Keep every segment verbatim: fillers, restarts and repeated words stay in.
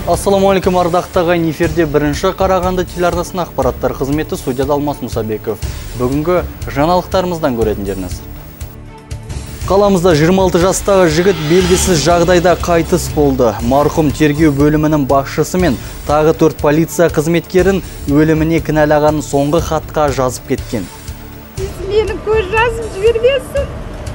Ассаламуалейкум, ардақтағы эфирде бірінші Қарағанды телеарнасының ақпараттар қызметі, студияда Алмас Мұсабеков. Бүгінгі жаңалықтарымыздан көретіндеріңіз. Қаламызда жиырма алты жастағы жігіт белгісіз жағдайда қайтыс болды. Марқұм тергеу бөлімінің басшысы мен тағы төрт полиция қызметкерін өліміне кінәлағанын соңғы хатқа жазып кеткен. Менің көз жазып жібермесін.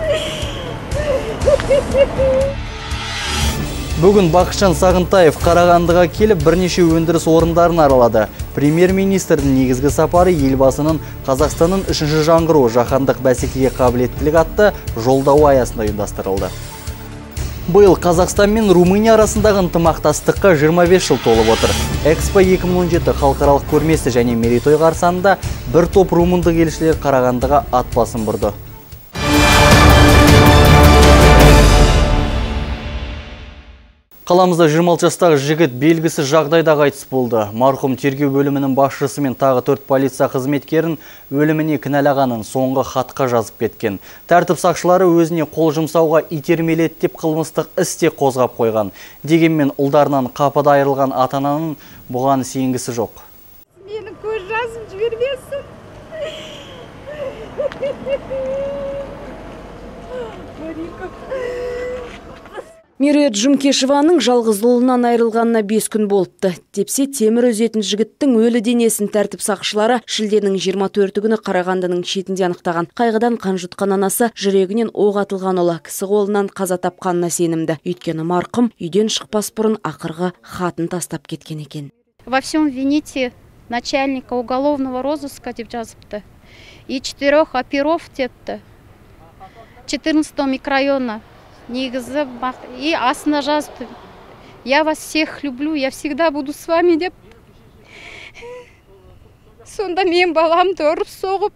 Бүгін Бақытжан Сағынтаев Қарағандыға келіп бірнеше өндіріс орындарын аралады. Премьер-министрдің негізгі сапары елбасының Қазақстанның үшінші жаңғыруы жаһандық бәсекеге қабілеттілік атты жолдауы аясында ұйымдастырылды. Биыл Қазақстан мен Румыния арасындағы ынтымақтастыққа жиырма бес жыл толып отыр. Экспо екі мың он жеті халықаралық көрмесі және мерейтой қарсаңында бір топ румындық елшілер Қарағандыға ат басын бұрды. Қаламызда жиырма алты жастағы жігіт белгісіз жағдайда қайтыс болды. Марқұм тергеу бөлімінің басшысы мен тағы төрт полиция қызметкерін өліміне кінәлағанын соңғы хатқа жазып кеткен. Тәртіп сақшылары өзіне қол жұмсауға итермеледі деп қылмыстық істе қозғап қойған. Дегенмен ұлдарынан қапыда айырылған ата-ананың бұған сенгісі жоқ. Менің көз жазып жібермесін. Меруерт Жүмкешеваның жалғыз ұлынан айырылғанына бес күн болыпты. Тепсе темір өзетін жігіттің өлі денесін тәртіп сақшылары шілденің жиырма төрті күні Қарағандының шетінде анықтаған. Қайғыдан қан жұтқан анасы жүрегінен оқ атылған ұлы кісі қолынан қаза тапқанына сенімді. Өйткені марқұм үйден шықпас бұрын ақырғы хатын тастап кеткен екен. Во всем вините начальника уголовного розыска деп жазыпты. И четырех оперов депті. четырнадцатого микрорайона. Негізі и астына жазыпты. Я вас всех люблю, я всегда буду с вами деп. Сонда мен баламды ұрып соғып,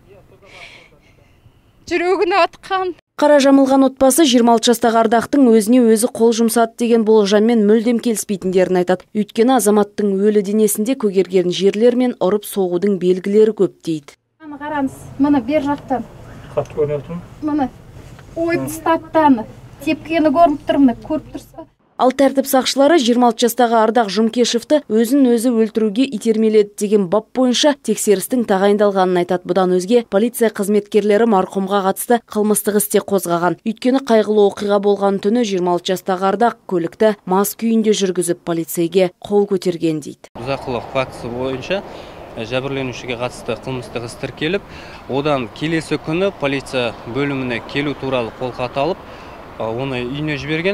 жүрегін атқан. Қара жамылған отбасы жиырма алты жастағы ардақтың өзіне өзі қол жұмсады деген болжаммен мүлдем келіспейтіндерін айтады. Өйткені азаматтың өлі денесінде көгерген жерлер мен ұрып соғудың белгілері көп дейді. Қараңыз, мына бер жақтан. Хат көрінетін? Мына ойып статтаны. Тепкені көріп тұрмын, көріп тұрсыз. Ал тәртіп сақшылары жиырма алты жастағы Ардақ Жүмкешевті өзін өзі өлтіруге итермеледі деген бап бойынша тексерістің тағайындалғанын айтады. Бұдан өзге полиция қызметкерлері марқұмға қатысты қылмыстық істе қозғаған. Өйткені қайғылы оқиға болған түні жиырма алты жастағы Ардақ көлікті мас күйінде жүргізіп полицейге қол көтерген дейді. Бұзақылық фактісі бойынша жәбірленушіге қатысты қылмыстық іс тіркеліп, одан келесі күні полиция бөліміне келу туралы қолхат алып, оны үйіне жіберген.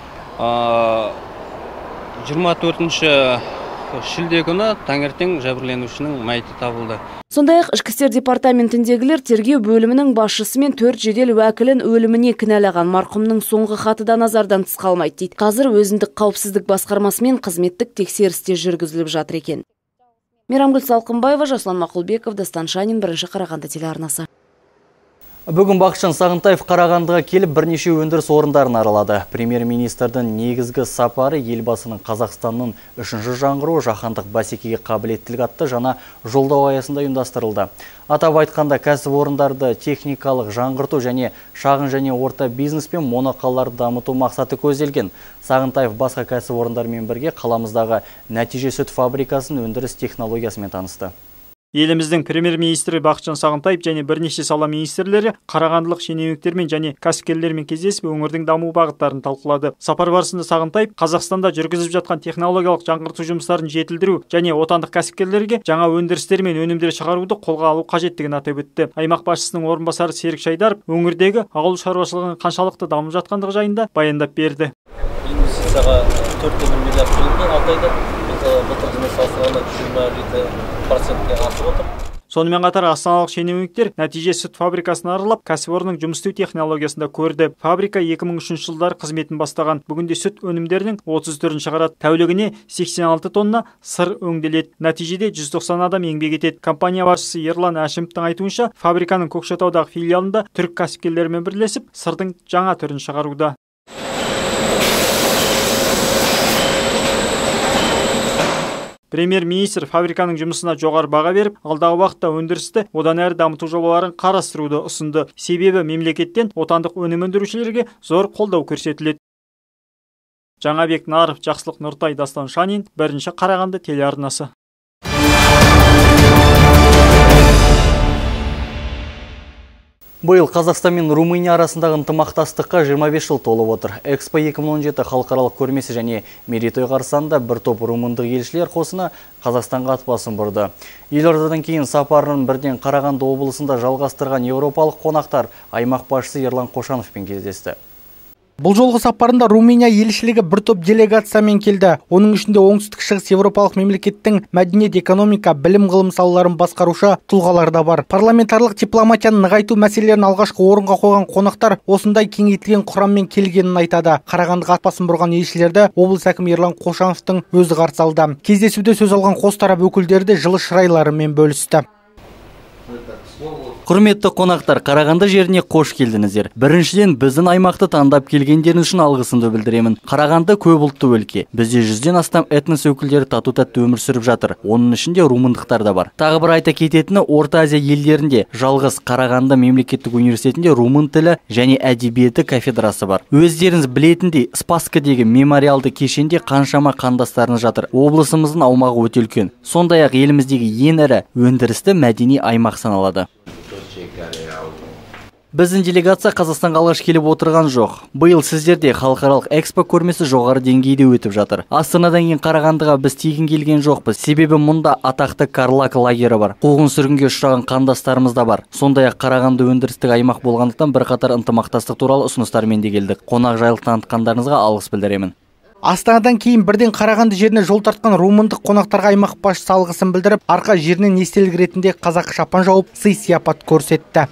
жиырма төртінші шілде күні таңертең жәбірленушінің мәйіті табылды. Сондай-ақ ішкі істер департаментіндегілер тергеу бөлімінің басшысы мен төрт жедел уәкілін өліміне кінәлаған. Марқұмның соңғы хаты да назардан тыс қалмайды дейді. Қазір өзіндік қауіпсіздік басқармасымен қызметтік тексерісте жүргізіліп жатыр екен. Мейрамгүл Салқынбаева, Жасұлан Мақұлбеков, Дастан Шанин, бірінші Қарағанды телеарнасы. Бүгін Бақытжан Сағынтаев Қарағандыға келіп бірнеше өндіріс орындарын аралады. Премьер-министрдің негізгі сапары елбасының Қазақстанның үшінші жаңғыруы жаһандық бәсекеге қабілеттілік атты жаңа жолдау аясында ұйымдастырылды. Атап айтқанда кәсіпорындарды техникалық жаңғырту және шағын және орта бизнес пен моноқалаларды дамыту мақсаты көзделген. Сағынтаев басқа кәсіпорындармен бірге қаламыздағы нәтиже сүт фабрикасын өндіріс технологиясымен танысты. Еліміздің премьер-министрі Бақытжан Сағынтаев және бірнеше сала министрлері қарағандылық шенеуніктермен және кәсіпкерлермен кездесіп өңірдің даму бағыттарын талқылады. Сапар барысында Сағынтаев Қазақстанда жүргізіп жатқан технологиялық жаңғырту жұмыстарын жетілдіру және отандық кәсіпкерлерге жаңа өндірістер мен өнімдер шығаруды қолға алу қажеттігін атап өтті. Аймақ басшысының орынбасары Серік Шайдаров өңірдегі ауыл шаруашылығының қаншалықты дамып жатқандығы жайында баяндап берді. Инвестицияға төрт миллиард бөлінді алты айда. Былтыр жылмен салыстырғанда жиырма жеті процентке артып отыр. Сонымен қатар астаналық шенеуніктер нәтиже сүт фабрикасын аралап, кәсіпорынның жұмыс істеу технологиясында көрді. Фабрика екі мың үшінші жылдары қызметін бастаған. Бүгінде сүт өнімдерінің отыз түрін шығарады. Тәулігіне сексен алты тонна сыр өңделеді. Нәтижеде жүз тоқсан адам еңбек етеді. Компания басшысы Ерлан Әшімовтың айтуынша, фабриканың Көкшетаудағы филиалында түрік кәсіпкерлерімен бірлесіп, сырдың жаңа түрін шығаруда. Премьер-министр фабриканың жұмысына жоғары баға беріп, алдағы уақытта өндірісті одан әрі дамыту жобаларын қарастыруды ұсынды. Себебі мемлекеттен отандық өнім өндірушілерге зор қолдау көрсетіледі. Жаңабек Наров, Жақсылық Нұртай, Дастан Шанин, бірінші Қарағанды телеарнасы. Биыл Қазақстан мен Румыния арасындағы ынтымақтастыққа жиырма бес жыл толып отыр. Экспо екі мың он жеті халықаралық көрмесі және мерейтой қарсаңында бір топ румындық елшілер қосыны Қазақстанға ат басын бұрды. Елордадан кейін сапарын бірден Қарағанды облысында жалғастырған еуропалық қонақтар аймақ басшысы Ерлан Қошановпен кездесті. Бұл жолғы сапарында Румыния елшілігі бір топ делегациямен келді. Оның ішінде оңтүстік шығыс еуропалық мемлекеттің мәдениет, экономика, білім ғылым салаларын басқарушы тұлғалар да бар. Парламентарлық дипломатияны нығайту мәселелерін алғашқы орынға қойған қонақтар осындай кеңейтілген құраммен келгенін айтады. Қарағандыға ат басын бұрған елшілерді облыс әкімі Ерлан Қошановтың өзі қарсы алды. Кездесуде сөз алған қос тарап өкілдері де жылы шырайларымен бөлісті. Құрметті қонақтар, Қарағанды жеріне қош келдіңіздер. Біріншіден, біздің аймақты таңдап келгендеріңіз үшін алғысымды білдіремін. Қарағанды көп ұлтты өлке. Бізде жүзден астам этнос өкілдері тату-тәтті өмір сүріп жатыр. Оның ішінде румындықтар да бар. Тағы бір айта кететіні, Орта Азия елдерінде жалғыз Қарағанды мемлекеттік университетінде румын тілі және әдебиеті кафедрасы бар. Өздеріңіз білетіндей, Спасскідегі мемориалды кешенде қаншама қандастарыңыз жатыр. Облысымыздың аумағы өте үлкен. Сондай-ақ еліміздегі ең ірі өндірісті мәдени аймақ саналады. Біздің делегация Қазақстанға алғаш келіп отырған жоқ. Биыл сіздерде халықаралық экспо көрмесі жоғары деңгейде өтіп жатыр. Астанадан кейін Қарағандыға біз тегін келген жоқпыз. Себебі мұнда атақты Карлаг лагері бар. Қуғын сүргінге ұшыраған қандастарымыз да бар. Сондай-ақ Қарағанды өндірістік аймақ болғандықтан бірқатар ынтымақтастық туралы ұсыныстармен де келдік. Қонақжайлық танытқандарыңызға алғыс білдіремін. Астанадан кейін бірден Қарағанды жеріне жол тартқан румындық қонақтарға аймақ басшысы алғысын білдіріп, арқа жерінен естелік ретінде қазақ шапан жауып, сый сияпат көрсетті.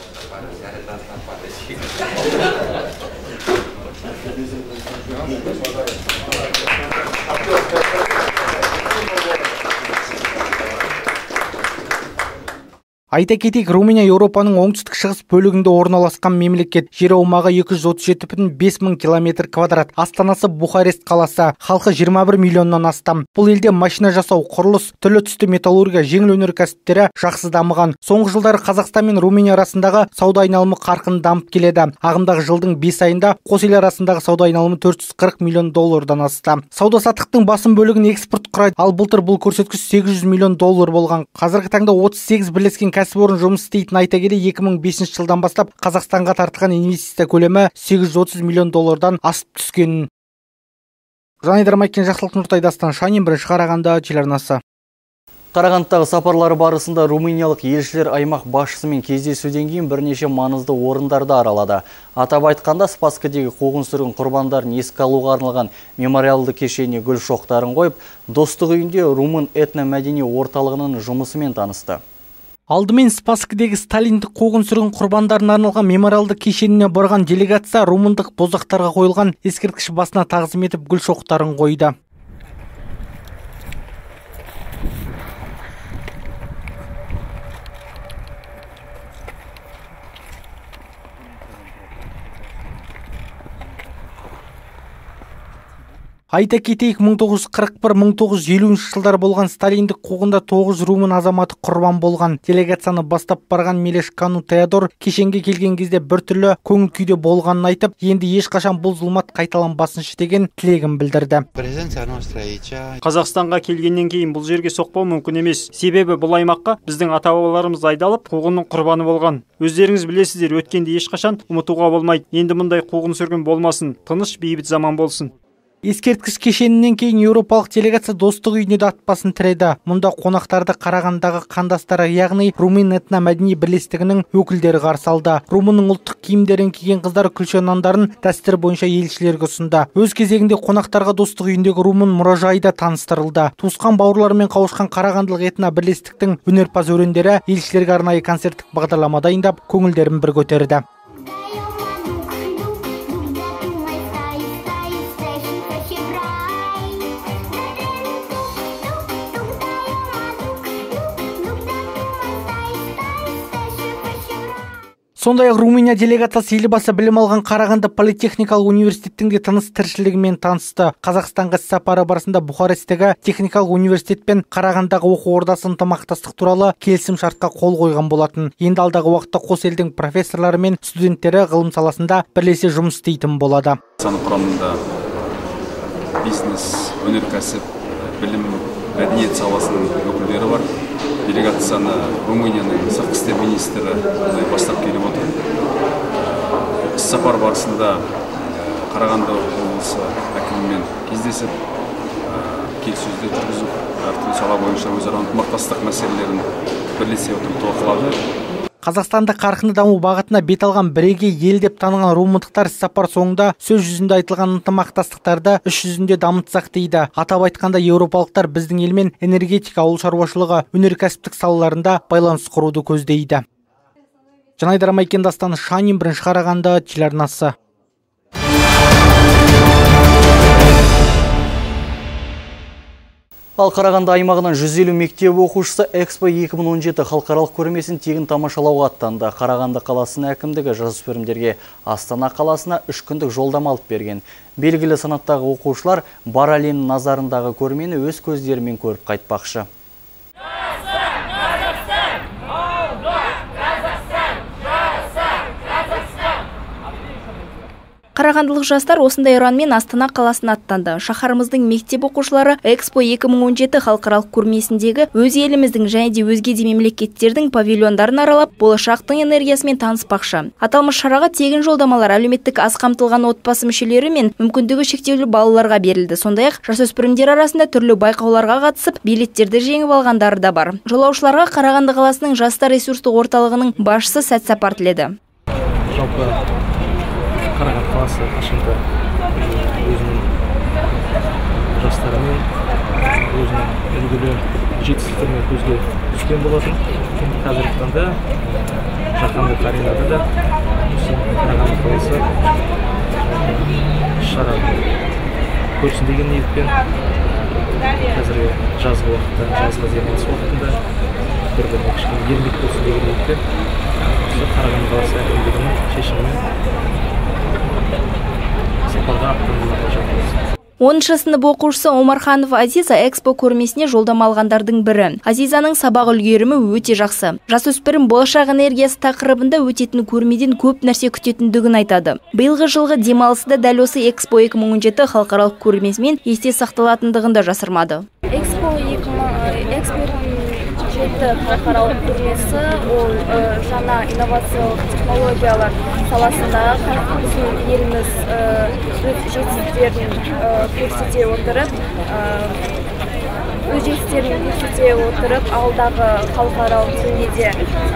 Айта кетейік, Румыния Еуропаның оңтүстік шығыс бөлігінде орналасқан мемлекет. Жер аумағы екі жүз отыз жеті бүтін бес мың километр квадрат. Астанасы Бухарест қаласы. Халқы жиырма бір миллионнан астам. Бұл елде машина жасау, құрылыс, түрлі түсті металлургия, жеңіл өнеркәсіптері жақсы дамыған. Соңғы жылдары Қазақстан мен Румыния арасындағы сауда айналымы қарқынды дамып келеді. Ағымдағы жылдың бес айында қос ел арасындағы сауда айналымы төрт жүз қырық миллион доллардан асты. Сауда саттықтың басым бөлігін экспорт құрайды. Ал былтыр бұл көрсеткіш сегіз жүз миллион доллар болған. Қазіргі таңда отыз сегіз бірлескен кәсіпорын жұмыс істейтін. Айта келе екі мың бесінші жылдан бастап Қазақстанға тартылған инвестиция көлемі сегіз жүз отыз миллион доллардан асып түскенін. Жанайдар Майкен, Жақсылық Нұртай, Дастан Шанин, бірінші Қарағанды телеарнасы. Қарағандыдағы сапарлары барысында румыниялық елшілер аймақ басшысымен кездесуден кейін бірнеше маңызды орындарды аралады. Атап айтқанда, Спасскідегі қуғын сүргін құрбандарын еске алуға арналған мемориалды кешеніне гүл шоқтарын қойып, Достық үйінде румын этномәдени орталығының жұмысымен танысты. Алдымен Спасскідегі Сталиндік қуғын сүргін құрбандарына арналған мемориалды кешеніне барған делегация румындық бозақтарға қойылған ескерткіш басына тағзым етіп гүл шоқтарын қойды. Айта кетейік, мың тоғыз жүз қырық бір - мың тоғыз жүз елуінші жылдар болған Сталиндік қуғында тоғыз румын азаматы құрбан болған. Делегацияны бастап барған Милеш Кану Теодор кешенге келген кезде біртүрлі көңіл күйде болғанын айтып, енді ешқашан бұл зұлмат қайталанбасыншы деген тілегін білдірді. Қазақстанға келгеннен кейін бұл жерге соқпау мүмкін емес. Себебі бұл аймаққа біздің ата-бабаларымыз айдалып, қуғынның құрбаны болған. Өздеріңіз білесіздер, өткенде ешқашан ұмытуға болмайды. Енді мұндай қуғын сүргін болмасын, тыныш, бейбіт заман болсын. Ескерткіш кешенінен кейін еуропалық делегация Достық үйіне де ат басын тіреді. Мұнда қонақтарды Қарағандағы қандастары, яғни Румын этномәдени бірлестігінің өкілдері қарсы алды. Румынның ұлттық киімдерін киген қыздар күлше нандарын дәстүр бойынша елшілерге ұсынды. Өз кезегінде қонақтарға Достық үйіндегі румын мұражайы да таныстырылды. Туысқан бауырларымен қауышқан Қарағандылық этно бірлестіктің өнерпаз өрендері елшілерге арнайы концерттік бағдарлама дайындап, көңілдерін бір көтерді. Сондай-ақ Румыния делегациясы елбасы білім алған Қарағанды политехникалық университеттің де тыныс тіршілігімен танысты. Қазақстанға сапары барысында Бухаресттегі техникалық университет пен Қарағандағы оқу ордасы ынтымақтастық туралы келісім шартқа қол қойған болатын. Енді алдағы уақытта қос елдің профессорлары мен студенттері ғылым саласында бірлесе жұмыс істейтін болады. Құрамында бизнес, өнеркәсіп, білім, мәдениет саласының өкілдері бар. Делегацияны Румынияның сыртқы істер министрі бастап келіп отыр. Іс-сапар барысында Қарағанды облысы әкімімен кездесіп, келіссөздер жүргізіп, әртүрлі сала бойынша өзара ынтымақтастық мәселелерін бірлесе отырып талқылады. Қазақстанда қарқынды даму бағытына бет алған бірегей ел деп танылған румындықтар іс-сапар соңында сөз жүзінде айтылған ынтымақтастықтарды іс жүзінде дамытсақ дейді. Атап айтқанда еуропалықтар біздің елмен энергетика, ауыл шаруашылығы, өнеркәсіптік салаларында байланыс құруды көздейді. Жанайдар Амайкен, Дастан Шанин, бірінші Қарағанды телеарнасы. Ал Қарағанды аймағының жүз елу мектеп оқушысы Экспо екі мың он жеті халықаралық көрмесін тегін тамашалауға аттанды. Қарағанды қаласының әкімдігі жасөспірімдерге Астана қаласына үш күндік жолдама алып берген. Белгілі санаттағы оқушылар бар әлемнің назарындағы көрмені өз көздерімен көріп қайтпақшы. Қарағандылық жастар осындай ұранмен Астана қаласына аттанды. Шаһарымыздың мектеп оқушылары Экспо екі мың он жеті халықаралық көрмесіндегі өз еліміздің және де өзге де мемлекеттердің павильондарын аралап, болашақтың энергиясымен таныспақшы. Аталмыш шараға тегін жолдамалар әлеуметтік аз қамтылған отбасы мүшелері мен мүмкіндігі шектеулі балаларға берілді. Сондай-ақ жасөспірімдер арасында түрлі байқауларға қатысып, билеттерді жеңіп алғандары да бар. Жолаушыларға Қарағанды қаласының жастар ресурстық орталығының басшысы сәт сапар тіледі. Қарағанды қаласы қашанда өзінің жастарымен, өзінің үлгілі жетістіктерімен көзге түскен болатын. Қазіргі таңда жаһандық аренада да Қарағанды қаласы шара көрсін деген ниетпен қазіргі жазғы уақытта, жазғы демалыс уақытында бір-біріне кішкене еңбек болсын деген ниетпен Қарағанды қаласы әкімдігінің шешімімен оныншы сынып оқушысы Омарханов Азиза Экспо көрмесіне жолдама алғандардың бірі. Азизаның сабақ үлгерімі өте жақсы. Жасөспірім болашақ энергиясы тақырыбында өтетін көрмеден көп нәрсе күтетіндігін айтады. Биылғы жылғы демалысы да дәл осы Экспо екі мың он жеті халықаралық көрмесімен есте сақталатындығын да жасырмады. Экспо екі мың он жеті халықаралық көрмесі ол жаңа инновациялық технологиялар саласындағы біздің еліміз өз жетістіктерін көрсете отырып, өз жетістіктерін көрсете отырып, алдағы халықаралық деңгейде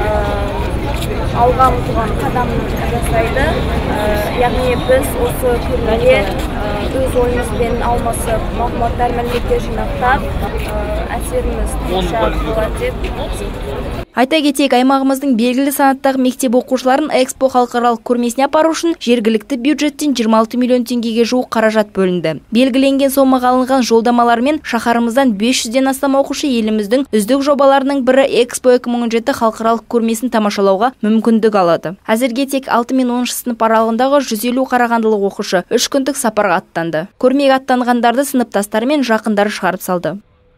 алға ұмтылған қадамын жасайды. Яғни біз осы көрмеде өз ойымызбен алмасып, мағлұматтар, мәліметтер жинақтап, әсеріміз болады деп. Айта кетейік, аймағымыздың белгілі санаттағы мектеп оқушыларын Экспо халықаралық көрмесіне апару үшін жергілікті бюджеттен жиырма алты миллион теңгеге жуық қаражат бөлінді. Белгіленген сомаға алынған жолдамалармен шаһарымыздан бес жүзден астам оқушы еліміздің үздік жобаларының бірі Экспо екі мың он жеті халықаралық көрмесін тамашалауға мүмкіндік алады. Әзірге тек алты мен оныншы сынып аралығындағы жүз елу қарағандылық оқушы үш күндік сапарға аттанды. Көрмеге аттанғандарды сыныптастары мен жақындары шығарып салды.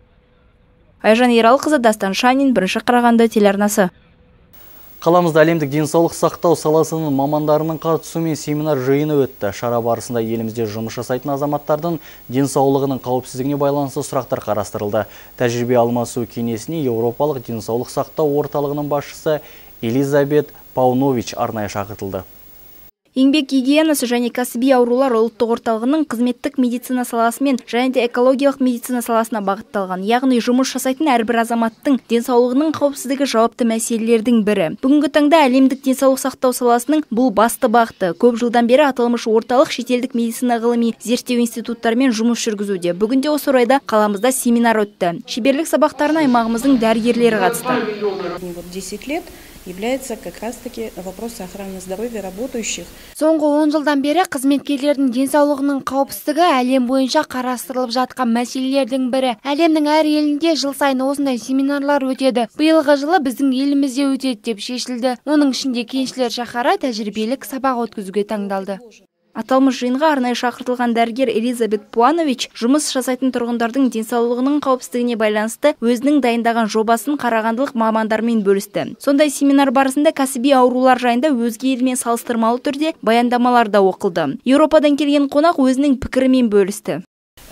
Айжан Ералқызы, Дастан Шанин, бірінші Қарағанды телеарнасы. Қаламызда әлемдік денсаулық сақтау саласының мамандарының қатысуымен семинар жиыны өтті. Шара барысында елімізде жұмыс жасайтын азаматтардың денсаулығының қауіпсіздігіне байланысты сұрақтар қарастырылды. Тәжірибе алмасу кеңесіне Еуропалық денсаулық сақтау орталығының басшысы Элизабет Паунович арнайы шақыртылды. Еңбек гигиенасы және кәсіби аурулар ұлттық орталығының қызметтік медицина саласымен және де экологиялық медицина саласына бағытталған. Яғни жұмыс жасайтын әрбір азаматтың денсаулығының қауіпсіздігі жауапты мәселелердің бірі. Бүгінгі таңда әлемдік денсаулық сақтау саласының бұл басты бағыты. Көп жылдан бері аталмыш орталық шетелдік медицина ғылыми зерттеу институттарымен жұмыс жүргізуде. Бүгінде осы орайда қаламызда семинар өтті. Шеберлік сабақтарына аймағымыздың дәрігерлері қатысты. десять лет является как раз-таки вопрос охраны здоровья работающих. Соңғы он жылдан бері қызметкерлердің денсаулығының қауіпсіздігі әлем бойынша қарастырылып жатқан мәселелердің бірі. Әлемнің әр елінде жыл сайын осындай семинарлар өтеді. Биылғы жылы біздің елімізде өтеді деп шешілді. Оның ішінде Кеншілер шаһары тәжірибелік сабақ өткізуге таңдалды. Аталмыш жиынға арнайы шақыртылған дәрігер Элизабет Пуанович жұмыс жасайтын тұрғындардың денсаулығының қауіпсіздігіне байланысты өзінің дайындаған жобасын қарағандылық мамандармен бөлісті. Сондай семинар барысында кәсіби аурулар жайында өзге елмен салыстырмалы түрде баяндамалар да оқылды. Еуропадан келген қонақ өзінің пікірімен бөлісті.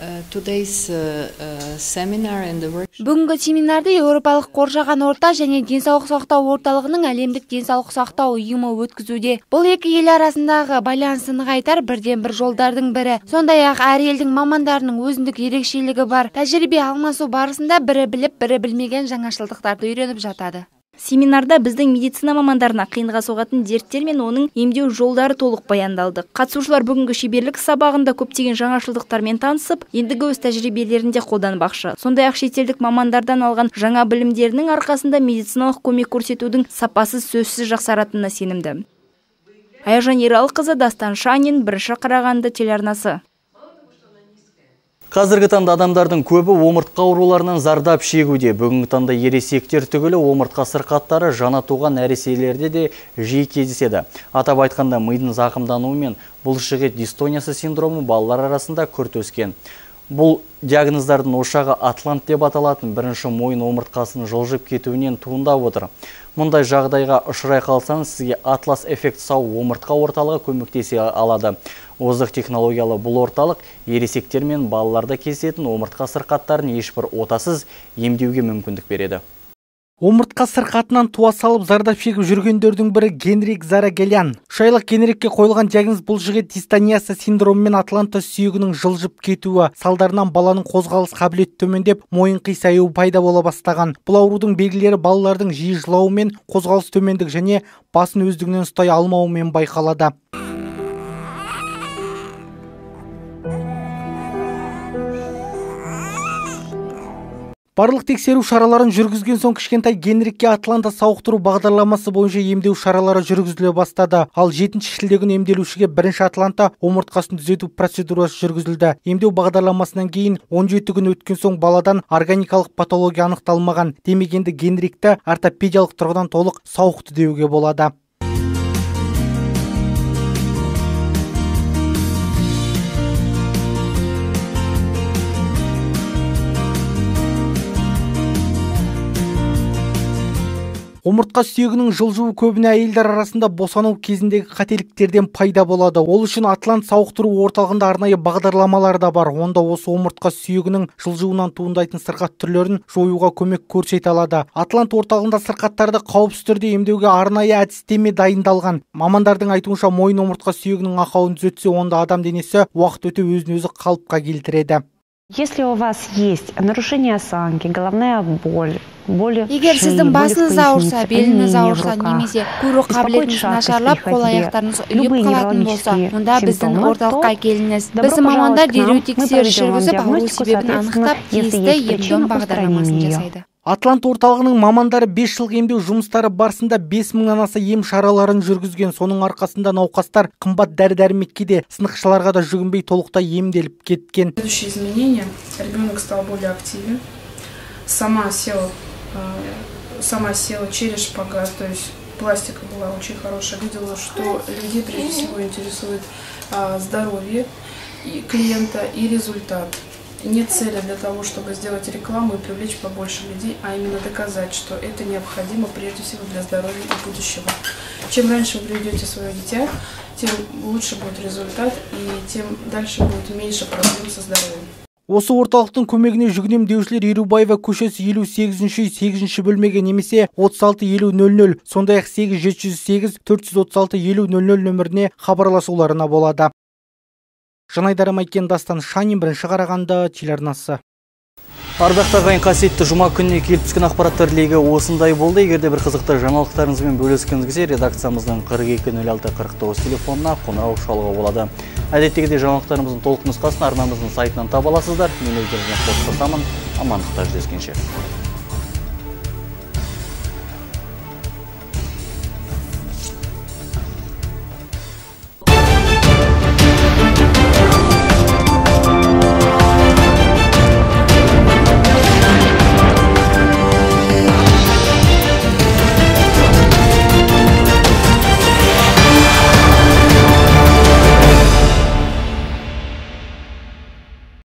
Бүгінгі семинарды Еуропалық қоршаған орта және денсаулық сақтау орталығының әлемдік денсаулық сақтау ұйымы өткізуде. Бұл екі ел арасындағы байланысты нығайтар бірден бір жолдардың бірі. Сондай-ақ әр елдің мамандарының өзіндік ерекшелігі бар. Тәжірибе алмасу барысында бірі біліп, бірі білмеген жаңашылдықтарды үйреніп жатады. Семинарда біздің медицина мамандарына қиынға соғатын дерттер мен оның емдеу жолдары толық баяндалды. Қатысушылар бүгінгі шеберлік сабағында көптеген жаңашылдықтармен танысып, ендігі өз тәжірибелерінде қолданбақшы. Сондай-ақ шетелдік мамандардан алған жаңа білімдерінің арқасында медициналық көмек көрсетудің сапасы сөзсіз жақсаратынына сенімді. Аяжан Ералықызы, Дастан Шанин, Бірінші Қарағанды телеарнасы. Қазіргі таңда адамдардың көбі омыртқа ауруларынан зардап шегуде. Бүгінгі таңда ересектер түгілі омыртқа сырқаттары жана туған нәрестелерде де жиі кездеседі. Атап айтқанда мидың зақымдануы мен бұлшықет дистониясы синдромы балалар арасында күрт өскен. Бұл диагноздардың ошағы атлант деп аталатын бірінші мойын омыртқасының жылжып кетуінен туындап отыр. Мұндай жағдайға ұшырай қалсаңыз, сізге Атлас эффект сау омыртқа орталығы көмектесе алады. Озық технологиялы бұл орталық ересектер мен балаларда кездесетін омыртқа сырқаттарын ешбір отасыз емдеуге мүмкіндік береді. Омыртқа сырқатынан туа салып зардап шегіп жүргендердің бірі Генрик Зарагелян. Үш айлық Генрикке қойылған диагноз бұлшықет дистониясы синдромымен атланта сүйегінің жылжып кетуі. Салдарынан баланың қозғалыс қабілеті төмендеп, мойын қисаюы пайда бола бастаған. Бұл аурудың белгілері балалардың жиі жылауымен, қозғалыс төмендік және басын өздігінен ұстай алмауымен байқалады. Барлық тексеру шараларын жүргізген соң кішкентай Генрикке Атланта сауықтыру бағдарламасы бойынша емдеу шаралары жүргізіле бастады. Ал жетінші шілде күні емделушіге бірінші Атланта омыртқасын түзету процедурасы жүргізілді. Емдеу бағдарламасынан кейін он жеті күн өткен соң баладан органикалық патология анықталмаған. Демек енді Генрикті ортопедиялық тұрғыдан толық сауықты деуге болады. Омыртқа сүйегінің жылжуы көбіне әйелдер арасында босану кезіндегі қателіктерден пайда болады. Ол үшін Атлант сауықтыру орталығында арнайы бағдарламалар да бар. Онда осы омыртқа сүйегінің жылжуынан туындайтын сырқат түрлерін жоюға көмек көрсете алады. Атлант орталығында сырқаттарды қауіпсіз түрде емдеуге арнайы әдістеме дайындалған. Мамандардың айтуынша мойын омыртқа сүйегінің ақауын түзетсе, онда адам денесі уақыт өте өзін өзі қалыпқа келтіреді. Если у вас есть нарушение осанки, головная боль, Егер сіздің басыңыз ауырса, беліңіз ауырса, немесе көру қабілетіңіз нашарлап, қол аяқтарыңыз үйіп қалатын болса, онда біздің орталыққа келіңіз. Біздің мамандар дереу тексеріс жүргізіп, ауру себебін анықтап, тиісті ем-дом бағдарламасын жасайды. Атлант орталығының мамандары бес жыл емдеу жұмыстары барысында бес мыңнан аса ем шараларын жүргізген. Соның арқасында науқастар қымбат дәрі-дәрмекке де, сынықшыларға да жүгінбей толықтай емделіп кеткен. Следующие изменения. Ребенок стал более активен. Сама села, сама села через шпагат, то есть пластика была очень хорошая. Видела, что людей прежде всего интересует здоровье клиента и результат. Нет цели для того, чтобы сделать рекламу и привлечь побольше людей, а именно доказать, что это необходимо прежде всего для здоровья и будущего. Чем раньше вы приведете свое дитя, тем лучше будет результат и тем дальше будет меньше проблем со здоровьем. Осы орталықтың көмегіне жүгінем деушілер Ерубаева көшесі елу сегізінші үй сегізінші бөлмеге немесе отыз алты елу нөл нөл, сондай-ақ сегіз жеті жүз сегіз төрт жүз отыз алты елу нөл нөл нөміріне хабарласуларына болады. Жанайдар Майкен, Дастан Шанин, Бірінші Қарағанды телеарнасы. Ардақты ағайын, қасиетті жұма күніне келіп түскен ақпараттар легі осындай болды. Егерде бір қызықты жаңалықтарыңызбен бөліскіңіз келсе, редакциямыздың қырық екі нөл алты қырық тоғыз телефонына қоңырау шалуға болады. Әдеттегідей жаңалықтарымыздың толық нұсқасын арнамыздың сайтынан таба аласыздар. Мен өздеріңізбен қоштасамын. Амандықта жүздескенше.